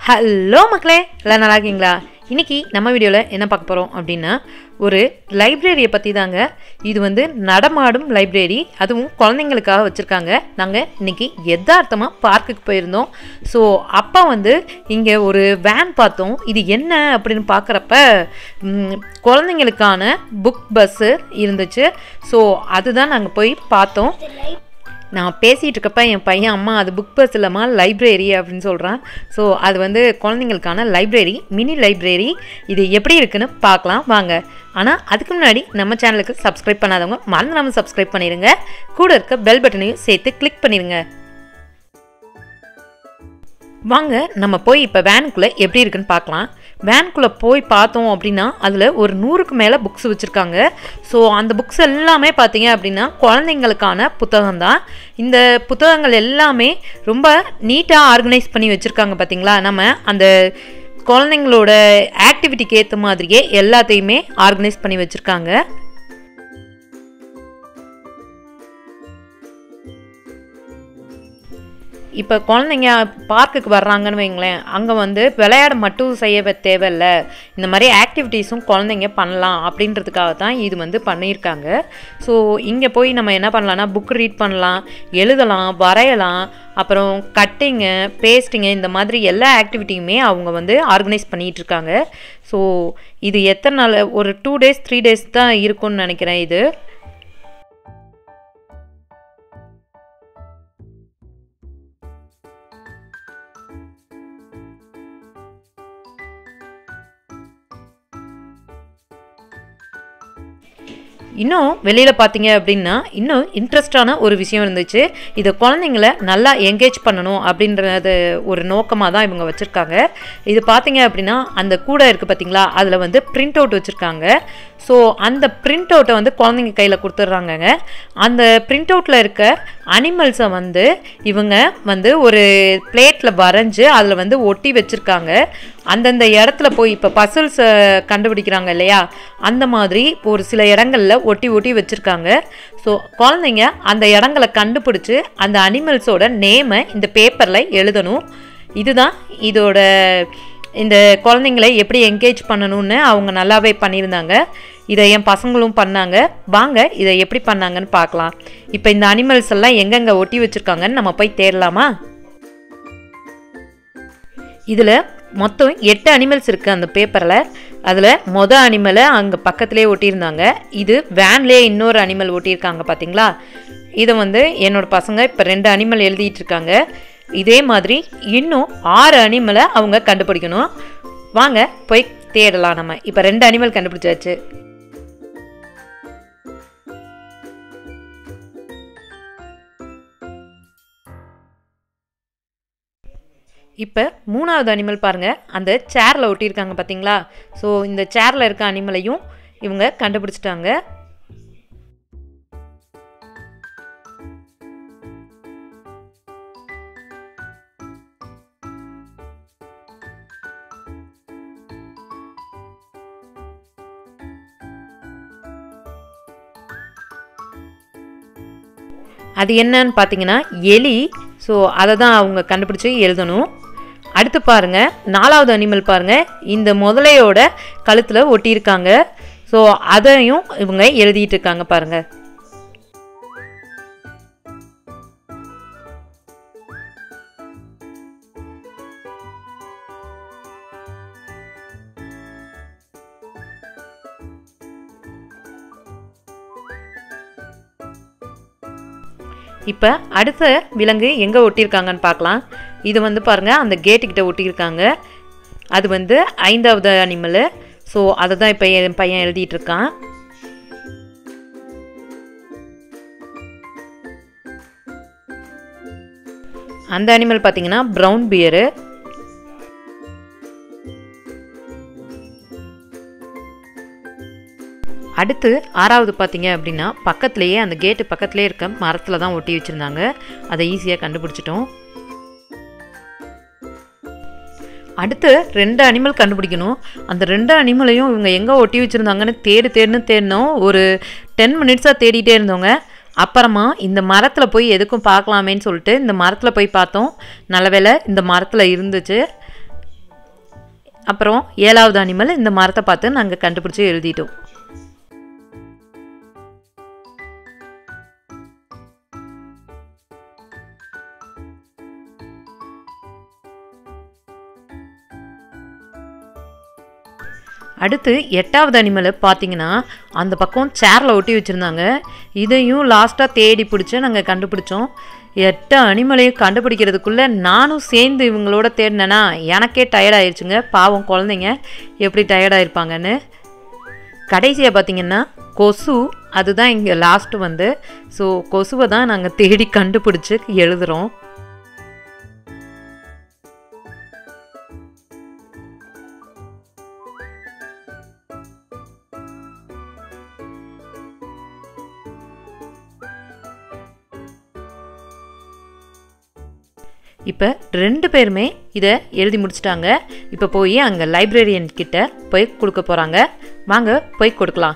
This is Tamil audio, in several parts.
ஹலோ மக்களே, எல்லாம் நல்லா இருக்கீங்களா? இன்றைக்கி நம்ம வீடியோவில் என்ன பார்க்க போகிறோம் அப்படின்னா, ஒரு லைப்ரரியை பற்றி தாங்க. இது வந்து நடமாடும் லைப்ரரி, அதுவும் குழந்தைங்களுக்காக வச்சுருக்காங்க. நாங்கள் இன்றைக்கி யதார்த்தமாக பார்க்குக்கு போயிருந்தோம். ஸோ அப்போ வந்து இங்கே ஒரு வேன் பார்த்தோம். இது என்ன அப்படின்னு பார்க்குறப்ப குழந்தைங்களுக்கான புக் பஸ்ஸு இருந்துச்சு. ஸோ அதுதான் நாங்கள் போய் பார்த்தோம். நான் பேசிகிட்டு இருக்கப்ப என் பையன், அம்மா அது புக் பஸ் இல்லைம்மா லைப்ரரி அப்படின்னு சொல்கிறான். ஸோ அது வந்து குழந்தைங்களுக்கான லைப்ரரி, மினி லைப்ரரி. இது எப்படி இருக்குன்னு பார்க்கலாம் வாங்க. ஆனால் அதுக்கு முன்னாடி நம்ம சேனலுக்கு சப்ஸ்கிரைப் பண்ணாதவங்க மறந்துடாமல் சப்ஸ்கிரைப் பண்ணிடுங்க. கூட இருக்க பெல் பட்டனையும் சேர்த்து கிளிக் பண்ணிடுங்க. வாங்க நம்ம போய் இப்போ வேனுக்குள்ளே எப்படி இருக்குன்னு பார்க்கலாம். வேனுக்குள்ளே போய் பார்த்தோம் அப்படின்னா அதில் ஒரு 100க்கு மேலே புக்ஸ் வச்சுருக்காங்க. ஸோ அந்த புக்ஸ் எல்லாமே பார்த்தீங்க அப்படின்னா குழந்தைங்களுக்கான புத்தகம் தான். இந்த புத்தகங்கள் எல்லாமே ரொம்ப நீட்டாக ஆர்கனைஸ் பண்ணி வச்சுருக்காங்க. பார்த்தீங்களா, நம்ம அந்த குழந்தைங்களோட ஆக்டிவிட்டிக்கு ஏற்ற மாதிரியே எல்லாத்தையுமே ஆர்கனைஸ் பண்ணி வச்சுருக்காங்க. இப்போ குழந்தைங்க பார்க்குக்கு வர்றாங்கன்னு வைங்களேன், அங்கே வந்து விளையாட மட்டும் செய்ய தேவையில்லை, இந்த மாதிரி ஆக்டிவிட்டீஸும் குழந்தைங்க பண்ணலாம் அப்படின்றதுக்காக தான் இது வந்து பண்ணியிருக்காங்க. ஸோ இங்கே போய் நம்ம என்ன பண்ணலான்னா, புக் ரீட் பண்ணலாம், எழுதலாம், வரையலாம், அப்புறம் கட்டிங்கு, பேஸ்டிங்கு, இந்த மாதிரி எல்லா ஆக்டிவிட்டியுமே அவங்க வந்து ஆர்கனைஸ் பண்ணிகிட்ருக்காங்க. ஸோ இது எத்தனை நாள், ஒரு 2 days 3 days தான் இருக்கும்னு நினைக்கிறேன். இது இன்னும் வெளியில் பார்த்தீங்க அப்படின்னா இன்னும் இன்ட்ரெஸ்டான ஒரு விஷயம் இருந்துச்சு. இதை குழந்தைங்கள நல்லா என்கேஜ் பண்ணணும் அப்படின்றது ஒரு நோக்கமாக தான் இவங்க வச்சுருக்காங்க. இது பார்த்தீங்க அப்படின்னா அந்த கூடை இருக்குது பார்த்தீங்களா, அதில் வந்து பிரிண்ட் அவுட் வச்சுருக்காங்க. ஸோ அந்த பிரிண்ட் அவுட்டை வந்து குழந்தைங்க கையில் கொடுத்துட்றாங்கங்க. அந்த பிரிண்ட் அவுட்டில் இருக்க அனிமல்ஸை வந்து இவங்க வந்து ஒரு பிளேட்டில் வரைஞ்சி அதில் வந்து ஒட்டி வச்சுருக்காங்க. அந்தந்த இடத்துல போய் இப்போ பசில்ஸை கண்டுபிடிக்கிறாங்க இல்லையா, அந்த மாதிரி ஒரு சில இடங்களில் ஒட்டி ஒட்டி வச்சுருக்காங்க. ஸோ குழந்தைங்க அந்த இடங்களை கண்டுபிடிச்சி அந்த அனிமல்ஸோட நேமை இந்த பேப்பரில் எழுதணும். இதுதான் இதோட இந்த குழந்தைங்களை எப்படி என்கேஜ் பண்ணணும்னு அவங்க நல்லாவே பண்ணியிருந்தாங்க. இதை என் பசங்களும் பண்ணாங்க. வாங்க இதை எப்படி பண்ணாங்கன்னு பார்க்கலாம். இப்போ இந்த அனிமல்ஸ் எல்லாம் எங்கெங்கே ஒட்டி வச்சுருக்காங்கன்னு நம்ம போய் தேடலாமா? இதில் மொத்தம் 8 அனிமல்ஸ் இருக்குது அந்த பேப்பரில். அதில் மொதல் அனிமலை அங்கே பக்கத்துலேயே ஒட்டியிருந்தாங்க. இது வேன்லேயே இன்னொரு அனிமல் ஒட்டியிருக்காங்க பார்த்தீங்களா. இதை வந்து என்னோடய பசங்க இப்போ 2 அனிமல் எழுதிட்டுருக்காங்க. இதே மாதிரி இன்னும் 6 அனிமலை அவங்க கண்டுபிடிக்கணும். வாங்க போய் தேடலாம். நம்ம இப்போ 2 அனிமல் கண்டுபிடிச்சாச்சு. இப்போ 3வது அனிமல் பாருங்கள், அந்த சேரில் ஒட்டியிருக்காங்க பார்த்தீங்களா. ஸோ இந்த சேரில் இருக்க அனிமலையும் இவங்க கண்டுபிடிச்சிட்டாங்க. அது என்னன்னு பார்த்தீங்கன்னா எலி. ஸோ அதை தான் அவங்க கண்டுபிடிச்சி எழுதணும். அடுத்து பாருங்கள், 4வது அனிமல் பாருங்கள், இந்த முதலையோட கழுத்தில் ஒட்டியிருக்காங்க. ஸோ அதையும் இவங்க எழுதிட்டு இருக்காங்க பாருங்கள். இப்போ அடுத்த விலங்கு எங்கே ஒட்டியிருக்காங்கன்னு பார்க்கலாம். இது வந்து பாருங்கள், அந்த கேட்டுக்கிட்ட ஒட்டியிருக்காங்க. அது வந்து 5வது அனிமலு. ஸோ அதை தான் இப்போ என் பையன் எழுதிட்டுருக்கான். அந்த அனிமல் பார்த்தீங்கன்னா ப்ரௌன் பியரு. அடுத்து 6வது பார்த்தீங்க அப்படின்னா பக்கத்துலேயே, அந்த கேட்டு பக்கத்துலேயே இருக்க மரத்தில் தான் ஒட்டி வச்சுருந்தாங்க. அதை ஈஸியாக கண்டுபிடிச்சிட்டோம். அடுத்து 2 அனிமல் கண்டுபிடிக்கணும். அந்த 2 அனிமலையும் இவங்க எங்கே ஒட்டி வச்சுருந்தாங்கன்னு தேடினோம். ஒரு 10 minutes தேடிகிட்டே இருந்தோங்க. அப்புறமா இந்த மரத்தில் போய் எதுக்கும் பார்க்கலாமேன்னு சொல்லிட்டு இந்த மரத்தில் போய் பார்த்தோம். நல்ல வேளை இந்த மரத்தில் இருந்துச்சு. அப்புறம் 7வது அனிமல் இந்த மரத்தை பார்த்து நாங்கள் கண்டுபிடிச்சி எழுதிட்டோம். அடுத்து 8வது அனிமலை பார்த்தீங்கன்னா அந்த பக்கம் சேரில் ஒட்டி வச்சுருந்தாங்க. இதையும் லாஸ்ட்டாக தேடி பிடிச்சி நாங்கள் கண்டுபிடிச்சோம். 8 அனிமலையும் கண்டுபிடிக்கிறதுக்குள்ளே நானும் சேர்ந்து இவங்களோட தேடினேன்னா எனக்கே டயர்டாயிருச்சுங்க. பாவம் குழந்தைங்க எப்படி டயர்டாயிருப்பாங்கன்னு. கடைசியாக பார்த்திங்கன்னா கொசு, அதுதான் இங்கே லாஸ்ட்டு வந்து. ஸோ கொசுவை தான் நாங்கள் தேடி கண்டுபிடிச்சி எழுதுகிறோம். இப்போ 2 பேருமே இதை எழுதி முடிச்சிட்டாங்க. இப்போ போய் அங்கே லைப்ரரியன் கிட்ட போய் கொடுக்க போகிறாங்க. வாங்க போய் கொடுக்கலாம்.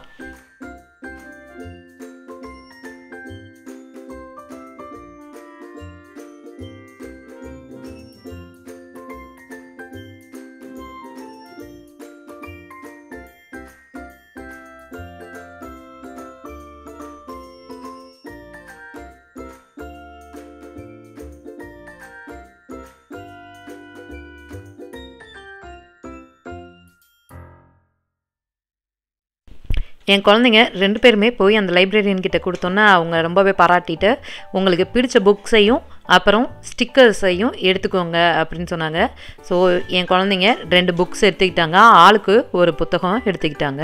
என் குழந்தைங்க 2 பேருமே போய் அந்த லைப்ரரியன் கிட்ட கொடுத்தோன்னா அவங்க ரொம்பவே பாராட்டிட்டு உங்களுக்கு பிடிச்ச புக்ஸையும் அப்புறம் ஸ்டிக்கர்ஸையும் எடுத்துக்கோங்க அப்படின்னு சொன்னாங்க. ஸோ என் குழந்தைங்க 2 புக்ஸ் எடுத்துக்கிட்டாங்க. ஆளுக்கு ஒரு புத்தகம் எடுத்துக்கிட்டாங்க.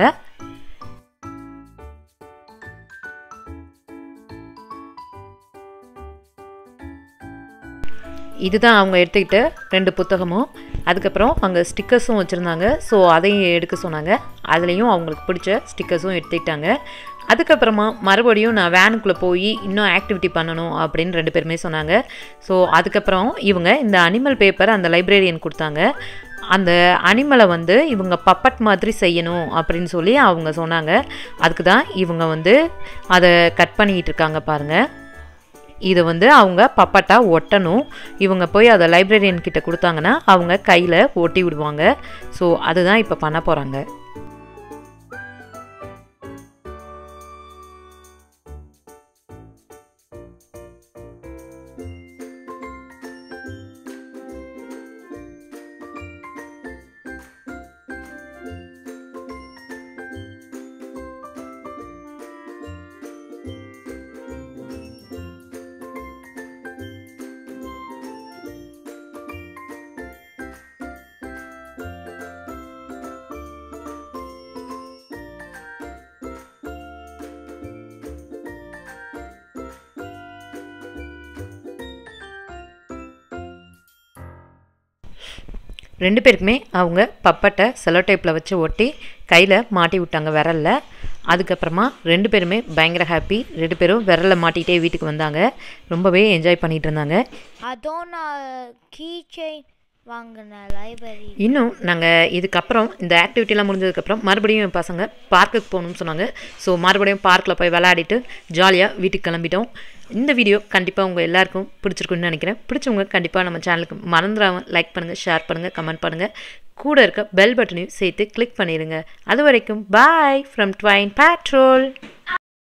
இதுதான் அவங்க எடுத்துக்கிட்ட 2 புத்தகமும். அதுக்கப்புறம் அங்கே ஸ்டிக்கர்ஸும் வச்சுருந்தாங்க. ஸோ அதையும் எடுக்க சொன்னாங்க. அதுலேயும் அவங்களுக்கு பிடிச்ச ஸ்டிக்கர்ஸும் எடுத்துக்கிட்டாங்க. அதுக்கப்புறமா மறுபடியும் நான் வேனுக்குள்ளே போய் இன்னும் ஆக்டிவிட்டி பண்ணணும் அப்படின்னு 2 பேருமே சொன்னாங்க. ஸோ அதுக்கப்புறம் இவங்க இந்த அனிமல் பேப்பர் அந்த லைப்ரரியன் கொடுத்தாங்க. அந்த அனிமலை வந்து இவங்க பப்பட் மாதிரி செய்யணும் அப்படின்னு சொல்லி அவங்க சொன்னாங்க. அதுக்கு தான் இவங்க வந்து அதை கட் பண்ணிக்கிட்டு இருக்காங்க பாருங்கள். இதை வந்து அவங்க பப்பட்டா ஒட்டணும். இவங்க போய் அதை லைப்ரரியன் கிட்ட கொடுத்தாங்கன்னா அவங்க கையில் ஒட்டி விடுவாங்க. ஸோ அதுதான் இப்போ பண்ண போகிறாங்க. ரெண்டு பேருக்குமே அவங்க பப்பட்டை செலோ டேப்பில் வச்சு ஒட்டி கையில் மாட்டி விட்டாங்க விரலில். அதுக்கப்புறமா 2 பேருமே பயங்கர ஹாப்பி. 2 பேரும் விரலில் மாட்டிகிட்டே வீட்டுக்கு வந்தாங்க. ரொம்பவே என்ஜாய் பண்ணிகிட்டு இருந்தாங்க. அதுவும் நான் கீ செயின் வாங்கினேன் லைப்ரரி. இன்னும் நாங்கள் இதுக்கப்புறம் இந்த ஆக்டிவிட்டிலாம் முடிஞ்சதுக்கப்புறம் மறுபடியும் என் பசங்க பார்க்குக்கு போகணும்னு சொன்னாங்க. ஸோ மறுபடியும் பார்க்கில் போய் விளையாடிட்டு ஜாலியாக வீட்டுக்கு கிளம்பிட்டோம். இந்த வீடியோ கண்டிப்பாக உங்கள் எல்லாருக்கும் பிடிச்சிருக்குன்னு நினைக்கிறேன். பிடிச்சவங்க கண்டிப்பாக நம்ம சேனலுக்கு மறந்துடாமல் லைக் பண்ணுங்கள், ஷேர் பண்ணுங்கள், கமெண்ட் பண்ணுங்கள். கூட இருக்க பெல் பட்டனையும் சேர்த்து கிளிக் பண்ணிடுங்க. அது வரைக்கும் பாய் ஃப்ரம் ட்வைன் பேட்ரோல்.